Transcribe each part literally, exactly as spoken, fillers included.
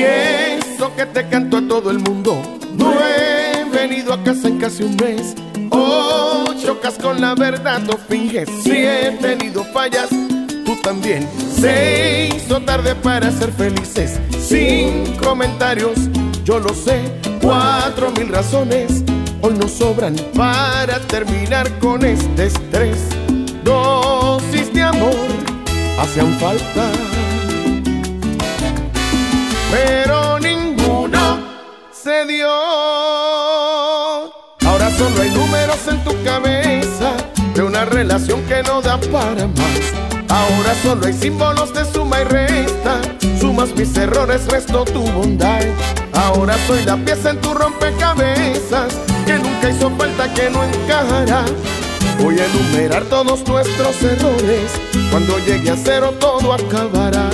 Y eso que te canto a todo el mundo. No he venido a casa en casi un mes. Oh, chocas con la verdad o finges. Si he tenido fallas, tú también. Se hizo tarde para ser felices. Sin comentarios, yo lo sé. Cuatro mil razones hoy nos sobran para terminar con este estrés. Dosis de amor hacían falta, pero ninguno se dio. Ahora solo hay números en tu cabeza de una relación que no da para más. Ahora solo hay símbolos de suma y resta. Sumas mis errores, resto tu bondad. Ahora soy la pieza en tu rompecabezas que nunca hizo falta, que no encajará. Voy a enumerar todos nuestros errores. Cuando llegue a cero todo acabará.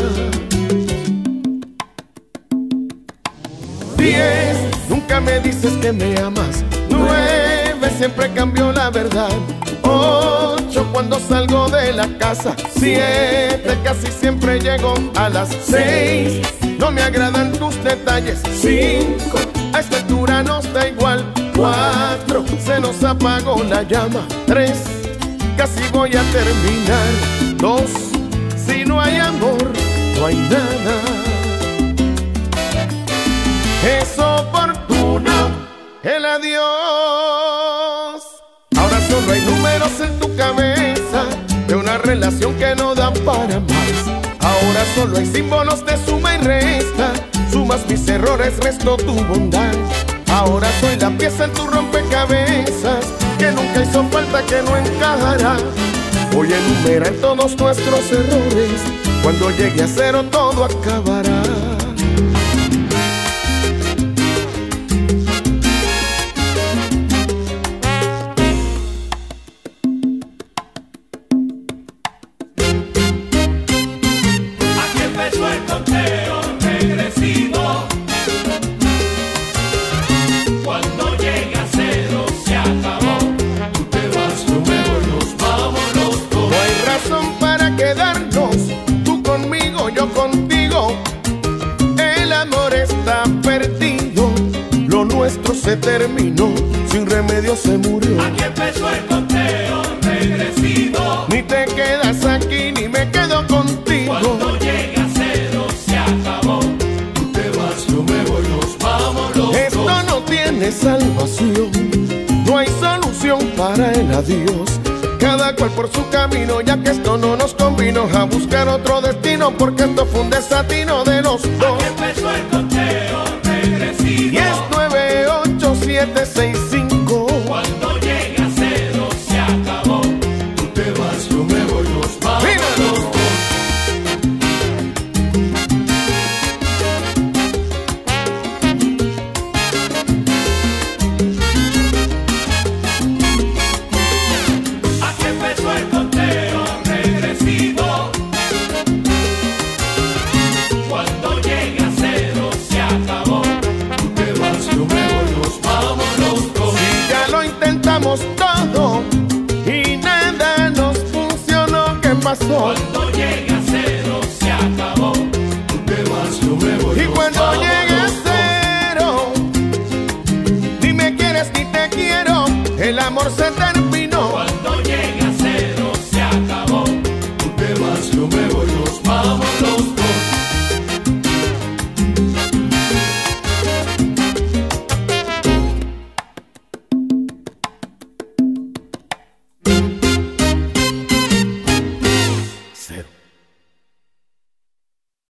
Diez, nunca me dices que me amas. Nueve, siempre cambio la verdad. Ocho, cuando salgo de la casa. Siete, casi siempre llego a las seis. No me agradan tus detalles. Cinco, a esta altura nos da igual. Cuatro, se nos apagó la llama. Tres, casi voy a terminar. Dos, si no hay amor, no hay nada. Es oportuno el adiós. Ahora solo hay números en tu cabeza de una relación que no da para más. Ahora solo hay símbolos de suma y resta. Sumas mis errores, resto tu bondad. Ahora soy la pieza en tu rompecabezas que nunca hizo falta, que no encajará. Voy a enumerar todos nuestros errores. Cuando llegue a cero todo acabará. Se terminó, sin remedio se murió. Aquí empezó el conteo regresivo. Ni te quedas aquí, ni me quedo contigo. Cuando llega a cero se acabó. Tú te vas, yo me voy, nos vamos los dos. Esto no tiene salvación, no hay solución para el adiós. Cada cual por su camino, ya que esto no nos convino. A buscar otro destino, porque esto fue un desatino de los dos. Aquí empezó el conteo regresivo. Y es nueve, ocho, siete, seis, cinco. Cuando llega a cero se acabó. Tú te vas, yo me voy, nos vamos los dos. Aquí empezó el conteo regresivo. Cuando llega a cero se acabó. Tú te vas, yo me voy, nos vamos los dos. Si ya lo intentamos todo y nada nos funcionó, ¿qué pasó? Cuando llega a cero se acabó. Tú te vas, yo me voy, Y nos cuando vamos llegue a los dos. cero, ni me quieres ni te quiero, el amor se te